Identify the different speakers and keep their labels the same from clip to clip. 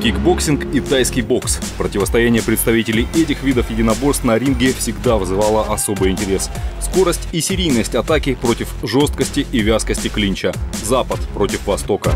Speaker 1: Кикбоксинг и тайский бокс. Противостояние представителей этих видов единоборств на ринге всегда вызывало особый интерес. Скорость и серийность атаки против жесткости и вязкости клинча. Запад против Востока.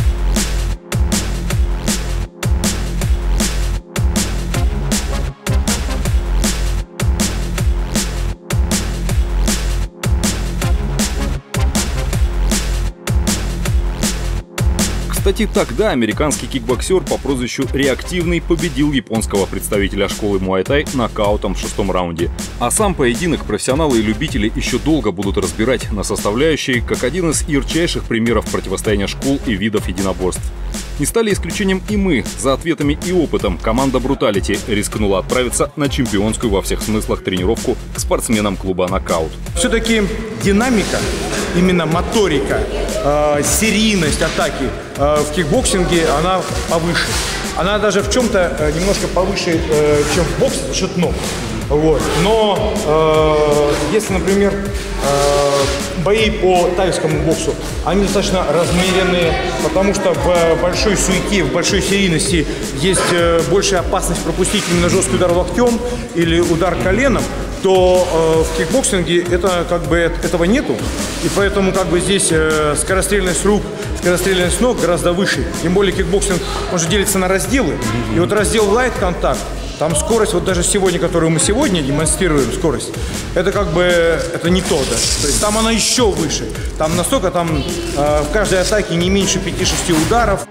Speaker 1: Кстати, тогда американский кикбоксер по прозвищу «Реактивный» победил японского представителя школы муай-тай нокаутом в 6-м раунде. А сам поединок профессионалы и любители еще долго будут разбирать на составляющие, как один из ярчайших примеров противостояния школ и видов единоборств. Не стали исключением и мы. За ответами и опытом команда «Бруталити» рискнула отправиться на чемпионскую во всех смыслах тренировку к спортсменам клуба «Нокаут».
Speaker 2: Все-таки динамика, именно моторика, серийность атаки в кикбоксинге, она повыше. Она даже в чем-то немножко повыше, чем в боксе, за счет ног. Вот. Но если, например, бои по тайскому боксу, они достаточно размеренные, потому что в большой суете, в большой серийности есть большая опасность пропустить именно жесткий удар локтем или удар коленом, то в кикбоксинге этого нету, и поэтому здесь скорострельность рук, скорострельность ног гораздо выше. Тем более кикбоксинг, он же делится на разделы, и вот раздел light-контакт, там скорость, вот даже сегодня, которую мы сегодня демонстрируем, скорость, это это не то, да. То есть там она еще выше. Там настолько, в каждой атаке не меньше 5-6 ударов.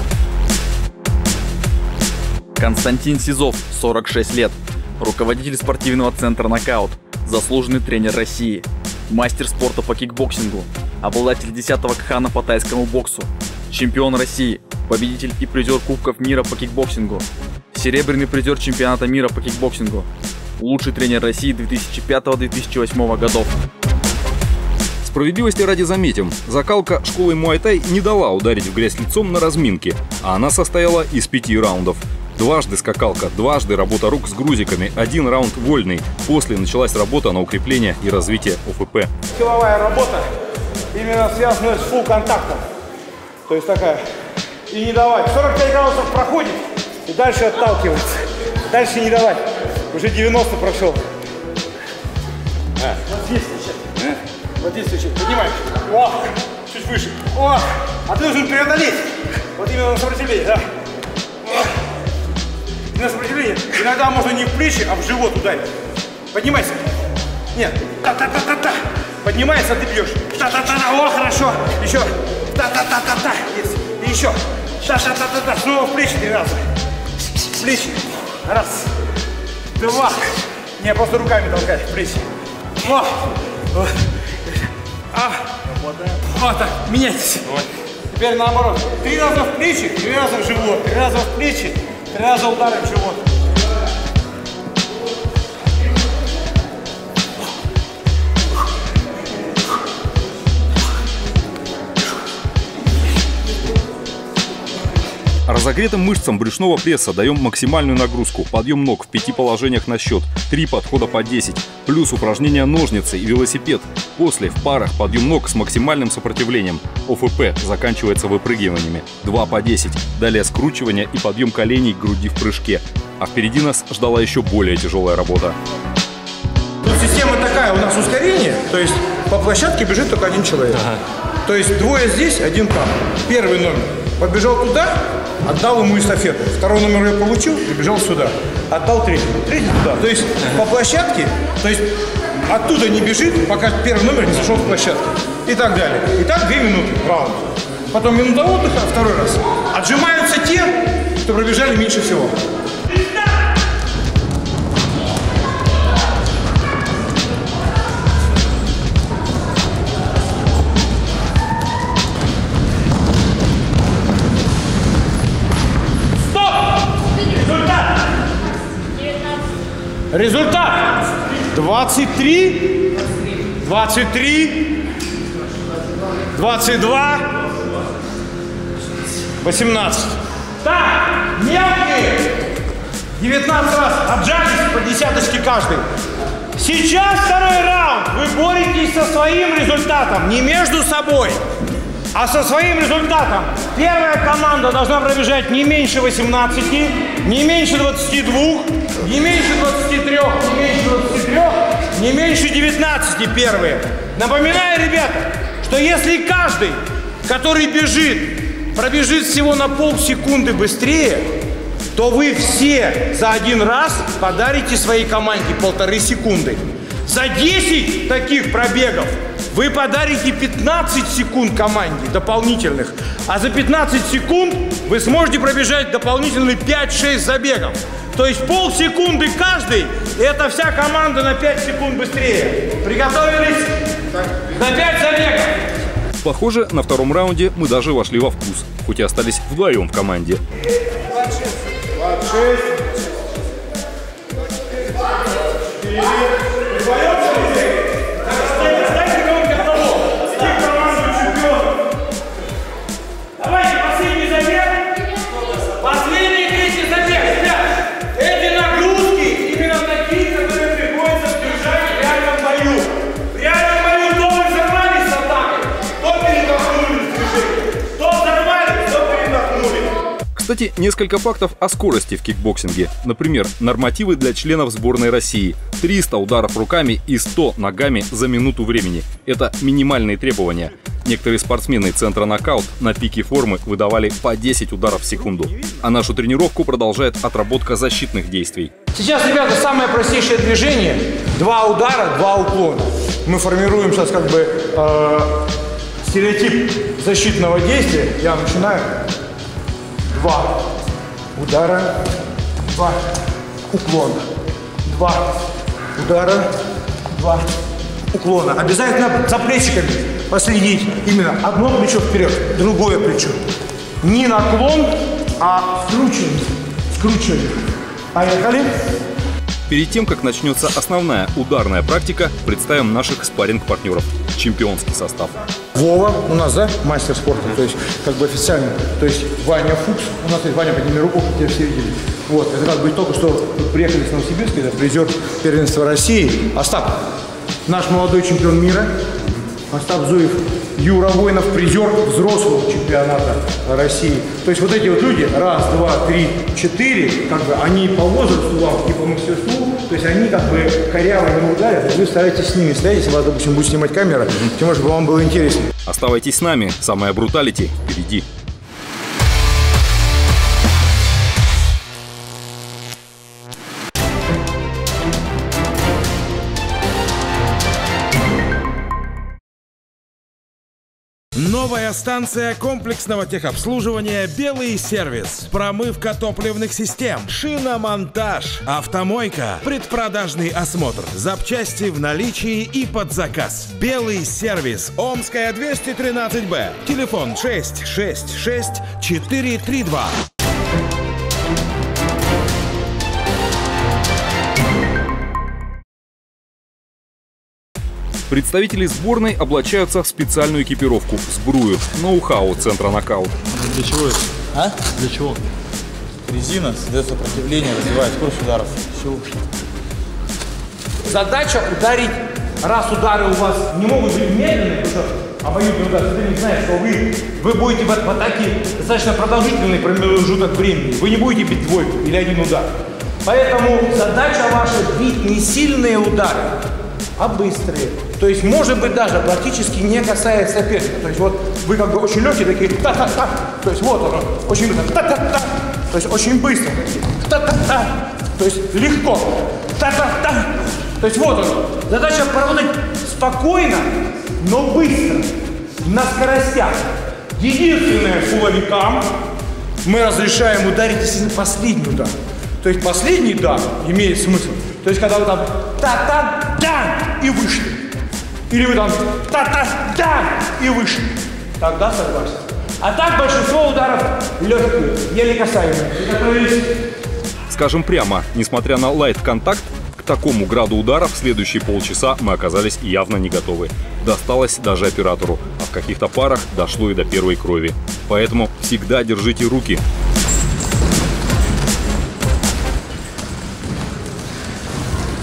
Speaker 3: Константин Сизов, 46 лет. Руководитель спортивного центра «Нокаут», заслуженный тренер России, мастер спорта по кикбоксингу, обладатель 10-го кхана по тайскому боксу, чемпион России, победитель и призер Кубков мира по кикбоксингу, серебряный призер чемпионата мира по кикбоксингу, лучший тренер России 2005-2008 годов.
Speaker 1: Справедливости ради заметим, закалка школы муай-тай не дала ударить в грязь лицом на разминке, а она состояла из 5 раундов. Дважды скакалка, дважды работа рук с грузиками, 1 раунд вольный. После началась работа на укрепление и развитие ОФП.
Speaker 2: Силовая работа именно связана с фулл-контактом. То есть такая. И не давать. 45 градусов проходит и дальше отталкиваться. Дальше не давать. Уже 90 прошел. Вот здесь сейчас. Вот здесь сейчас. Поднимаешь. О, чуть выше. О, а ты должен преодолеть. Вот именно на сопротивление, да. На сопротивление. Иногда можно не в плечи, а в живот ударить. Поднимайся. Нет. Та-та-та-та-та. Поднимайся, ты бьешь. Та-та-та-та. О, хорошо. Еще. Та-та-та-та-та. Есть. И еще. Та-та-та-та-та. Снова в плечи 3 раза. В плечи. 1, 2. Не, просто руками толкай в плечи. О. Вот так. Меняйтесь. Теперь наоборот. 3 раза в плечи, 3 раза в живот. 3 раза в плечи. 3 раза ударим в живот.
Speaker 1: Разогретым мышцам брюшного пресса даем максимальную нагрузку. Подъем ног в 5 положениях на счет, 3 подхода по 10, плюс упражнения ножницы и велосипед. После в парах подъем ног с максимальным сопротивлением. ОФП заканчивается выпрыгиваниями, 2 по 10. Далее скручивание и подъем коленей к груди в прыжке. А впереди нас ждала еще более тяжелая работа.
Speaker 2: Тут система такая, у нас ускорение, то есть по площадке бежит только 1 человек. То есть 2 здесь, 1 там. Первый номер побежал туда, отдал ему эстафету. 2-й номер я получил, прибежал сюда. Отдал 3-й. 3-й туда. То есть по площадке, то есть оттуда не бежит, пока 1-й номер не сошел с площадки. И так далее. И так 2 минуты раунд. Потом минута отдыха, 2-й раз. Отжимаются те, кто пробежали меньше всего. Результат 23, 23, 22, 18. Так, мелкие 19 раз отжались по 10-очке каждый. Сейчас 2-й раунд. Вы боретесь со своим результатом, не между собой. А со своим результатом первая команда должна пробежать не меньше 18, не меньше 22, не меньше 23, не меньше 23, не меньше 19 первые. Напоминаю, ребята, что если каждый, который бежит, пробежит всего на полсекунды быстрее, то вы все за один раз подарите своей команде 1,5 секунды. За 10 таких пробегов вы подарите 15 секунд команде дополнительных, а за 15 секунд вы сможете пробежать дополнительные 5-6 забегов. То есть полсекунды каждый, и это вся команда на 5 секунд быстрее. Приготовились? На 5 забегов.
Speaker 1: Похоже, на втором раунде мы даже вошли во вкус, хоть и остались вдвоем в команде.
Speaker 2: 26.
Speaker 1: Кстати, несколько фактов о скорости в кикбоксинге. Например, нормативы для членов сборной России. 300 ударов руками и 100 ногами за минуту времени. Это минимальные требования. Некоторые спортсмены центра «Нокаут» на пике формы выдавали по 10 ударов в секунду. А нашу тренировку продолжает отработка защитных действий.
Speaker 2: Сейчас, ребята, самое простейшее движение. 2 удара, 2 уклона. Мы формируем сейчас как бы стереотип защитного действия. Я начинаю. 2 удара, 2 уклона, 2 удара, 2 уклона. Обязательно за плечиками последить. Именно одно плечо вперед, другое плечо. Не наклон, а скручивание. Скручивание. Поехали.
Speaker 1: Перед тем, как начнется основная ударная практика, представим наших спарринг-партнеров. Чемпионский состав.
Speaker 2: Вова у нас, да, мастер спорта, то есть как бы официально. То есть Ваня Фукс, у нас есть Ваня, подними руку, тебя все видели. Вот, это как бы только что приехали с Новосибирска, это призер первенства России. Остап, наш молодой чемпион мира. Остап Зуев, Юра Воинов, призер взрослого чемпионата России. То есть вот эти вот люди, 1, 2, 3, 4, как бы они по возрасту вам и по мастерству, то есть они как бы коряво не ударят, и вы стараетесь с ними стоять, если вас, допустим, будет снимать камера, тем более, чтобы вам было интересно.
Speaker 1: Оставайтесь с нами, самая бруталити впереди.
Speaker 4: Новая станция комплексного техобслуживания «Белый сервис». Промывка топливных систем, шиномонтаж, автомойка, предпродажный осмотр, запчасти в наличии и под заказ. «Белый сервис», Омская, 213Б. Телефон 666 432.
Speaker 1: Представители сборной облачаются в специальную экипировку – сбрую, ноу-хау центра «Нокаут».
Speaker 5: Для чего это?
Speaker 6: А?
Speaker 5: Для чего?
Speaker 6: Резина создает сопротивление, развивает скорость ударов. Все.
Speaker 2: Задача ударить, раз удары у вас не могут быть медленные, потому что обоюдный удар, ты не знаешь, что вы будете в атаке достаточно продолжительный промежуток времени. Вы не будете бить двойку или один удар. Поэтому задача ваша бить не сильные удары, а быстрые. То есть, может быть, даже практически не касаясь соперника. То есть, вот вы как бы очень легкие такие, та-та-та. То есть, вот оно, очень быстро, та-та-та. То есть, очень быстро. Та-та-та. То есть, легко. Та-та-та. То есть, вот оно. Задача поработать спокойно, но быстро. На скоростях. Единственное, пуловикам мы разрешаем ударить, если последний удар. То есть, последний удар имеет смысл. То есть, когда вы там та-та-да и вышли. Или вы там та-та-да и вышли. Тогда согласен. А так большинство ударов легкие, еле касаемые.
Speaker 1: Скажем прямо, несмотря на лайт-контакт, к такому граду ударов в следующие полчаса мы оказались явно не готовы. Досталось даже оператору, а в каких-то парах дошло и до первой крови. Поэтому всегда держите руки.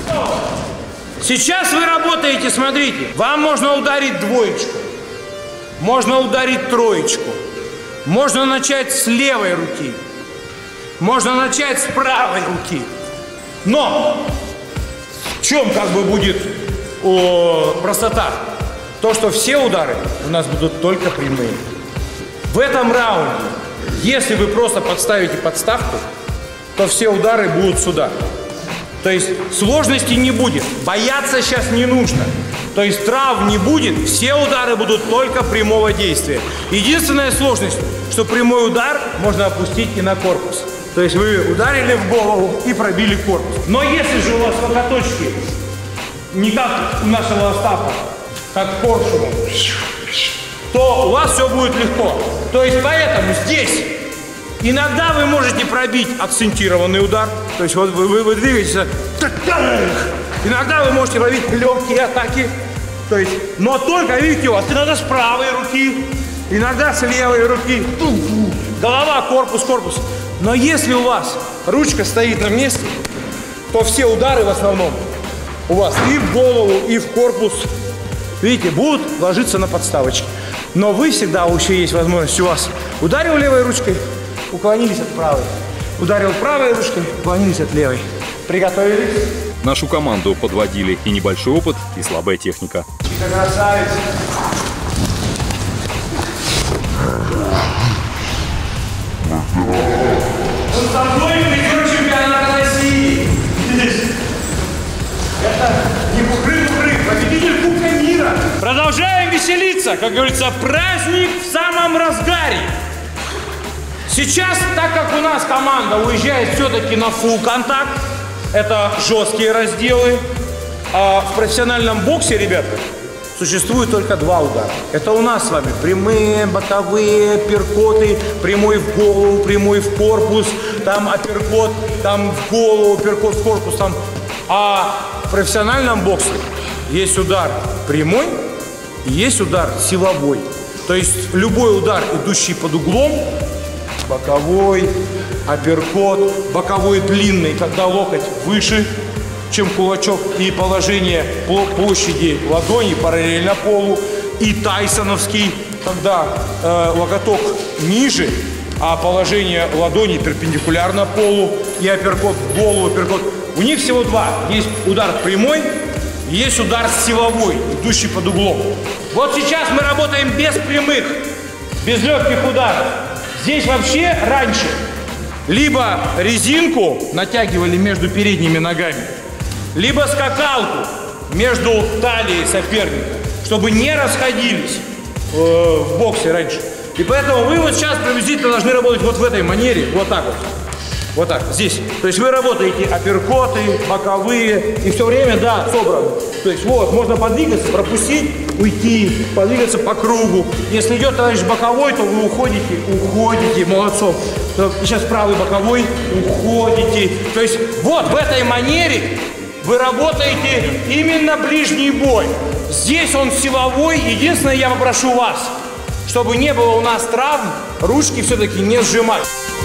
Speaker 2: Сейчас вы работаете, смотрите, вам можно ударить двоечку. можно ударить троечку, можно начать с левой руки, можно начать с правой руки. Но в чем как бы будет простота? То, что все удары у нас будут только прямые. В этом раунде, если вы просто подставите подставку, то все удары будут сюда. То есть сложности не будет, бояться сейчас не нужно. То есть травм не будет, все удары будут только прямого действия. Единственная сложность, что прямой удар можно опустить и на корпус. То есть вы ударили в голову и пробили корпус. Но если же у вас локоточки не как у нашего Остапа, как коршуном, то у вас все будет легко. То есть поэтому здесь иногда вы можете пробить акцентированный удар. То есть вот вы двигаетесь, иногда вы можете пробить легкие атаки. То есть, но только, видите, у вас иногда с правой руки, иногда с левой руки. Голова, корпус, корпус. Но если у вас ручка стоит на месте, то все удары в основном у вас и в голову, и в корпус, видите, будут ложиться на подставочки. Но вы всегда, еще есть возможность, у вас ударил левой ручкой, уклонились от правой. Ударил правой ручкой, уклонились от левой. Приготовились.
Speaker 1: Нашу команду подводили и небольшой опыт, и слабая техника.
Speaker 2: Красавец. Он со мной придет чемпионат России. Видишь? Это не бухры-бухры, победитель Кубка мира. Продолжаем веселиться. Как говорится, праздник в самом разгаре. Сейчас, так как у нас команда уезжает все-таки на фулл контакт, это жесткие разделы, а в профессиональном боксе, ребята, существует только два удара. Это у нас с вами прямые, боковые, апперкоты, прямой в голову, прямой в корпус, там апперкот, там в голову, апперкот в корпус, там. А в профессиональном боксе есть удар прямой и есть удар силовой. То есть любой удар, идущий под углом, боковой, апперкот, боковой длинный, когда локоть выше, чем кулачок, и положение площади ладони параллельно полу, и тайсоновский, когда локоток ниже, а положение ладони перпендикулярно полу, и апперкот в голову, апперкот. У них всего два. Есть удар прямой, и есть удар силовой, идущий под углом. Вот сейчас мы работаем без прямых, без легких ударов. Здесь вообще раньше либо резинку натягивали между передними ногами, либо скакалку между талией соперника, чтобы не расходились в боксе раньше. И поэтому вы вот сейчас приблизительно должны работать вот в этой манере, вот так вот. Вот так, здесь. То есть вы работаете апперкоты, боковые, и все время, да, собраны. То есть вот, можно подвигаться, пропустить, уйти, подвигаться по кругу. Если идет товарищ боковой, то вы уходите, молодцом. Сейчас правый боковой, уходите. То есть вот в этой манере вы работаете именно ближний бой. Здесь он силовой. Единственное, я попрошу вас, чтобы не было у нас травм, ручки все-таки не сжимать.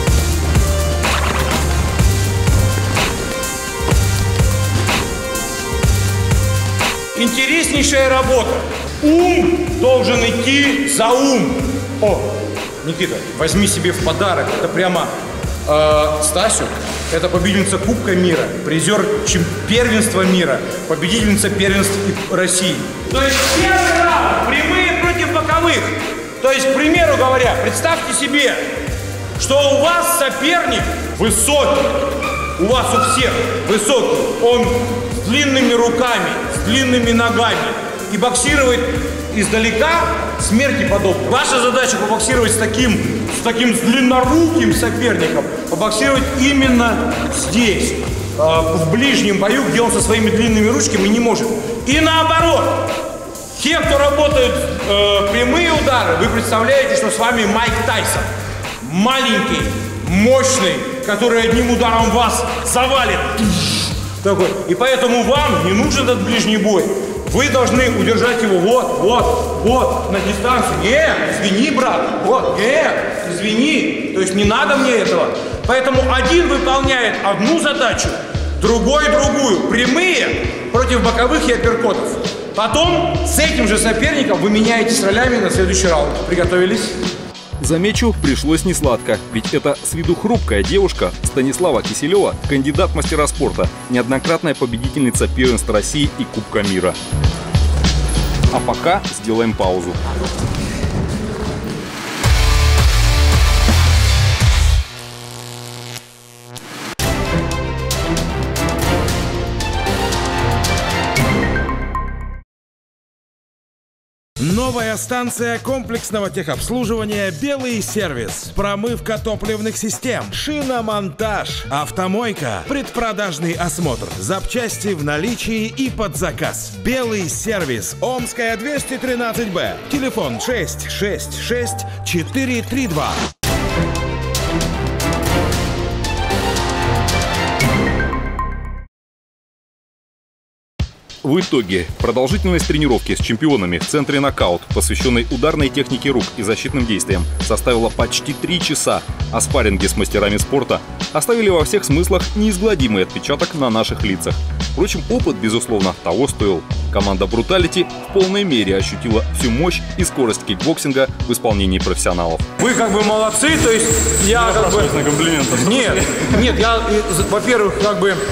Speaker 2: Интереснейшая работа. Ум должен идти за ум. О, Никита, возьми себе в подарок. Это прямо Стасю. Это победительница Кубка мира, призер первенства мира, победительница первенств России. То есть первый раунд, прямые против боковых. То есть, к примеру говоря, представьте себе, что у вас соперник высокий. У вас у всех высокий. Он с длинными руками, с длинными ногами. И боксировать издалека смерти подобно. Ваша задача побоксировать с таким длинноруким соперником. Побоксировать именно здесь, в ближнем бою, где он со своими длинными ручками не может. И наоборот. Те, кто работают прямые удары, вы представляете, что с вами Майк Тайсон. Маленький, мощный, который одним ударом вас завалит. Такой. И поэтому вам не нужен этот ближний бой. Вы должны удержать его вот, на дистанцию. Нет, извини, брат, нет, извини. То есть не надо мне этого. Поэтому один выполняет одну задачу, другой другую. Прямые против боковых и апперкотов. Потом с этим же соперником вы меняетесь ролями на следующий раунд. Приготовились?
Speaker 1: Замечу, пришлось несладко, ведь это с виду хрупкая девушка Станислава Киселева, кандидат в мастера спорта, неоднократная победительница первенства России и Кубка мира. А пока сделаем паузу.
Speaker 4: Новая станция комплексного техобслуживания «Белый сервис». Промывка топливных систем, шиномонтаж, автомойка, предпродажный осмотр, запчасти в наличии и под заказ. «Белый сервис», Омская, 213Б. Телефон 666 432.
Speaker 1: В итоге продолжительность тренировки с чемпионами в центре «Нокаут», посвященной ударной технике рук и защитным действиям, составила почти 3 часа, а спарринги с мастерами спорта оставили во всех смыслах неизгладимый отпечаток на наших лицах. Впрочем, опыт, безусловно, того стоил. Команда «Бруталити» в полной мере ощутила всю мощь и скорость кикбоксинга в исполнении профессионалов.
Speaker 2: Вы как бы молодцы, то есть я как бы...
Speaker 6: на комплиментах.
Speaker 2: Нет, я, во-первых, как бы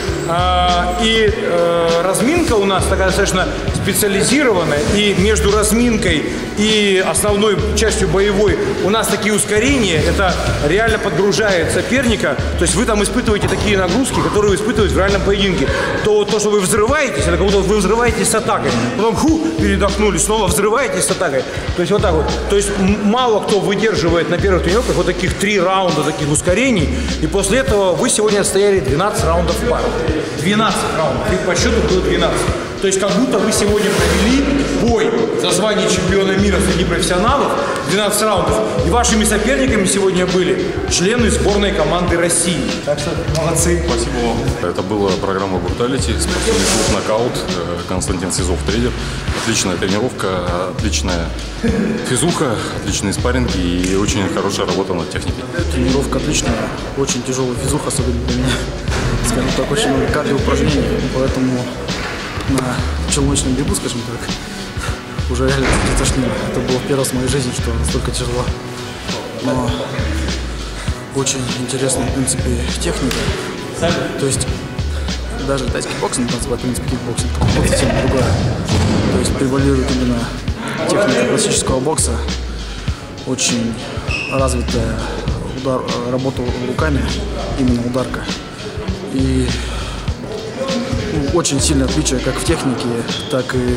Speaker 2: разминка у нас такая достаточно специализированная, и между разминкой и основной частью боевой у нас такие ускорения, это реально подгружает соперника, то есть вы там испытываете такие нагрузки, которые вы испытываете в реальном поединке. То, что вы взрываетесь, это как будто вы взрываетесь с атакой, потом передохнули, снова взрываетесь с атакой, то есть вот так вот. То есть мало кто выдерживает на первых тренировках вот таких 3 раунда, таких ускорений, и после этого вы сегодня отстояли 12 раундов в пару. 12 раундов, и по счету было 12. То есть как будто вы сегодня провели бой за звание чемпиона мира среди профессионалов 12 раундов. И вашими соперниками сегодня были члены сборной команды России. Так что молодцы.
Speaker 6: Спасибо вам. Это была программа «Бруталити», спортивный клуб «Нокаут», Константин Сизов, тренер. Отличная тренировка, отличная физуха, отличные спарринги и очень хорошая работа над техникой.
Speaker 5: Тренировка отличная, очень тяжелая физуха, особенно для меня. Скажем так, очень много кардиоупражнений, поэтому на челночном бегу, скажем так, уже реально тошнило. Это было первый раз в моей жизни, что настолько тяжело. Но очень интересная, в принципе, техника. То есть даже тайский боксинг называют, в принципе, кикбоксинг, это совсем другая. То есть превалирует именно техника классического бокса. Очень развитая работа руками, именно ударка. И очень сильное отличие как в технике, так и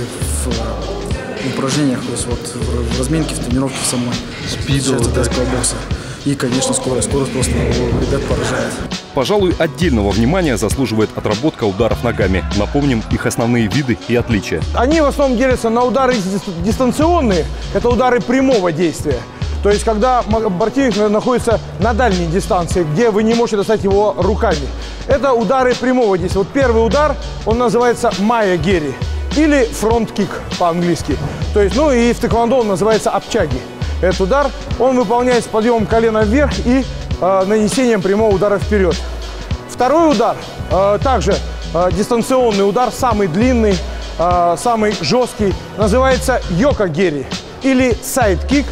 Speaker 5: в упражнениях, то есть вот в разминке, в тренировке самой. Спиду тайского бокса. И, конечно, скорость. Скорость просто ребят поражает.
Speaker 1: Пожалуй, отдельного внимания заслуживает отработка ударов ногами. Напомним их основные виды и отличия.
Speaker 2: Они в основном делятся на удары дистанционные, это удары прямого действия. То есть, когда противник находится на дальней дистанции, где вы не можете достать его руками. Это удары прямого действия. Вот первый удар, он называется майя-гери или фронт-кик по-английски. То есть, ну и в тэквондо он называется апчаги. Этот удар, он выполняется с подъемом колена вверх и нанесением прямого удара вперед. Второй удар, также дистанционный удар, самый длинный, самый жесткий, называется йока-гери или сайд-кик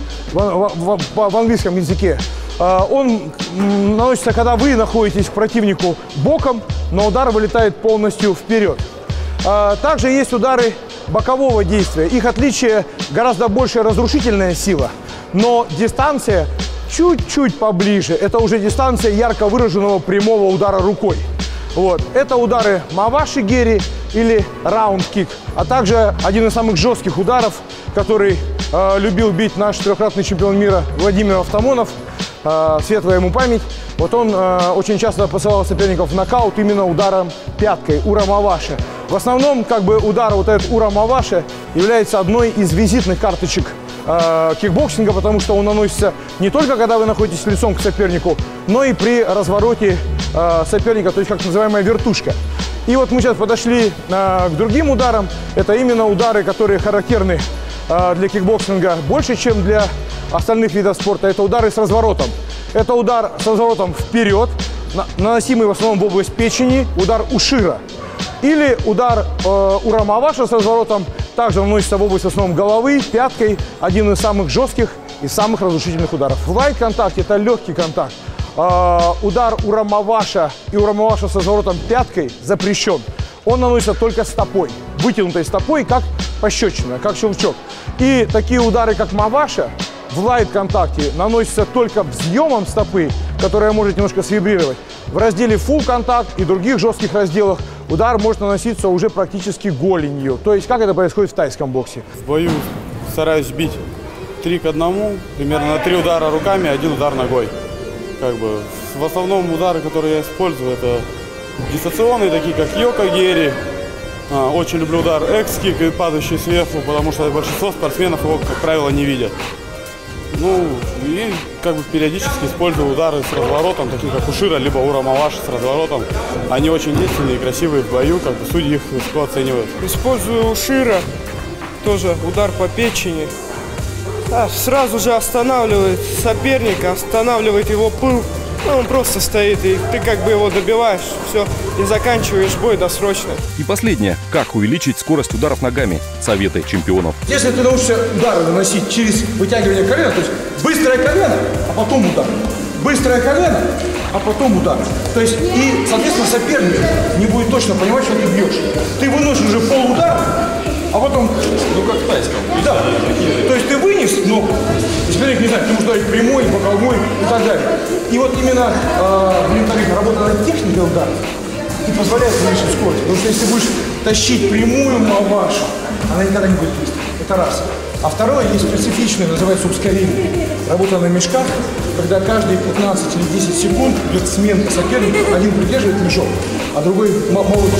Speaker 2: в английском языке. Он наносится, когда вы находитесь к противнику боком, но удар вылетает полностью вперед. Также есть удары бокового действия. Их отличие — гораздо большая разрушительная сила, но дистанция чуть-чуть поближе. Это уже дистанция ярко выраженного прямого удара рукой. Вот. Это удары маваши-гери или раунд-кик, а также один из самых жестких ударов, который любил бить наш трехкратный чемпион мира Владимир Автомонов, светлая ему память. Вот он очень часто посылал соперников в нокаут именно ударом пяткой, ура-маваши. В основном, как бы, удар вот этот ура-маваши является одной из визитных карточек кикбоксинга, потому что он наносится не только когда вы находитесь лицом к сопернику, но и при развороте соперника, то есть как называемая вертушка. И вот мы сейчас подошли к другим ударам. Это именно удары, которые характерны для кикбоксинга больше, чем для остальных видов спорта. Это удары с разворотом. Это удар с разворотом вперед, наносимый в основном в область печени, удар ушира. Или удар ура-маваши с разворотом также наносится в область в основном головы, пяткой. Один из самых жестких и самых разрушительных ударов. В лайт-контакте это легкий контакт. Удар урамаваша и урамаваша со разворотом пяткой запрещен. Он наносится только стопой, вытянутой стопой, как пощечина, как щелчок. И такие удары, как маваша, в лайт-контакте наносятся только взъемом стопы, которая может немножко свибрировать. В разделе full контакт и других жестких разделах удар может наноситься уже практически голенью. То есть, как это происходит в тайском боксе.
Speaker 7: В бою стараюсь бить 3 к 1, примерно на 3 удара руками, 1 удар ногой. Как бы, в основном удары, которые я использую, это дистанционные, такие как йока-гери. Очень люблю удар экс-кик и падающий сверху, потому что большинство спортсменов его, как правило, не видят. Ну, и как бы периодически использую удары с разворотом, такие как ушира, либо урамаваши с разворотом. Они очень действенные и красивые в бою, как бы судьи их высоко оценивают.
Speaker 8: Использую ушира, тоже удар по печени. Сразу же останавливает соперника, останавливает его пыл. Ну, он просто стоит, и ты как бы его добиваешь, все, и заканчиваешь бой досрочно.
Speaker 1: И последнее. Как увеличить скорость ударов ногами? Советы чемпионов.
Speaker 2: Если ты научишься удары наносить через вытягивание колена, то есть быстрое колено, а потом удар. Быстрое колено, а потом удар. То есть, и, соответственно, соперник не будет точно понимать, что ты бьешь. Ты выносишь уже полудара, а потом...
Speaker 6: Ну, как в тайском.
Speaker 2: Да. То есть ты вынес ногу, соперник не знает, ты можешь дать прямой, боковой и так далее. И вот именно работа над техникой удара и позволяет увеличить скорость. Потому что если ты будешь тащить прямую мавашу, она никогда не будет быстрой. Это раз. А второе, есть специфичное, называется ускорение. Работа на мешках, когда каждые 15 или 10 секунд идет сменка соперника. Один придерживает мешок, а другой молотит.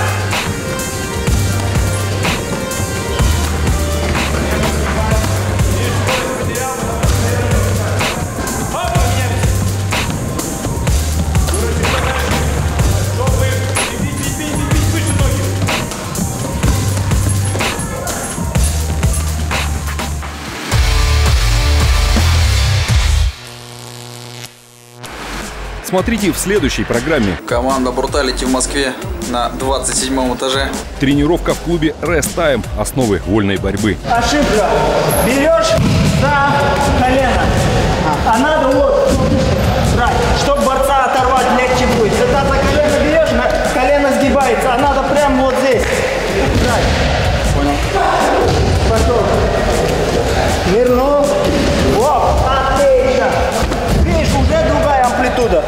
Speaker 1: Смотрите в следующей программе.
Speaker 3: Команда Brutality в Москве на 27 этаже.
Speaker 1: Тренировка в клубе Rest Time. Основы вольной борьбы.
Speaker 9: Ошибка. Берешь за колено. А надо вот брать, чтобы борца оторвать легче будет. Когда за колено берешь, колено сгибается, а надо прямо вот здесь брать. Понял. Пошел. Вернул. Вот, отлично. Видишь, уже другая амплитуда.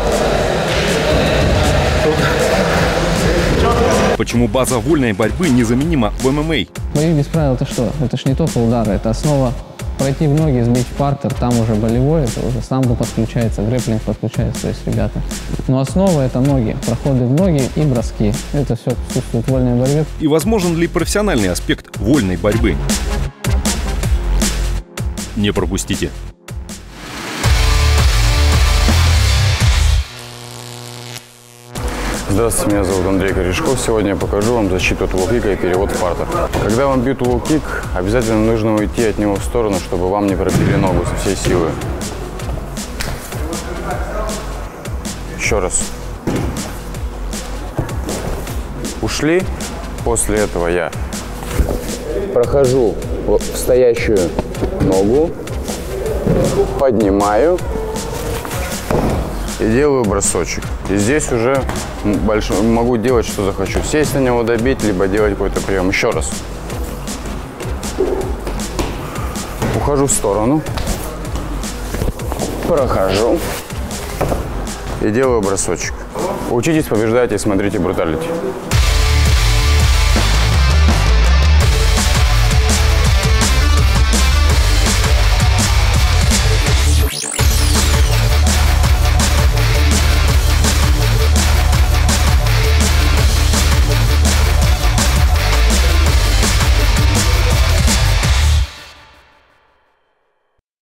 Speaker 1: Почему база вольной борьбы незаменима в ММА?
Speaker 10: Бои без правил это что? Это ж не только удары, это основа пройти в ноги, сбить в партер, там уже болевой, это уже самбо подключается, грэпплинг подключается, то есть ребята. Но основа это ноги, проходы в ноги и броски. Это все присутствует в вольной борьбе.
Speaker 1: И возможен ли профессиональный аспект вольной борьбы? Не пропустите.
Speaker 11: Здравствуйте, меня зовут Андрей Корешков. Сегодня я покажу вам защиту от лоу-кика и перевод в партер. Когда вам бьют лоу-кик, обязательно нужно уйти от него в сторону, чтобы вам не пробили ногу со всей силы. Еще раз. Ушли. После этого я прохожу в стоящую ногу, поднимаю и делаю бросочек. И здесь уже могу делать, что захочу. Сесть на него, добить, либо делать какой-то прием. Еще раз. Ухожу в сторону. Прохожу. И делаю бросочек. Учитесь, побеждайте, смотрите Brutality.